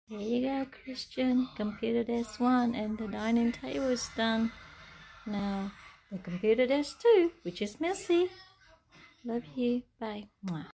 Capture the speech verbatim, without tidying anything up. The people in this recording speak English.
There you go, Christian. Computer desk one and the dining table is done. Now the computer desk two, which is messy. Love you. Bye. Mwah.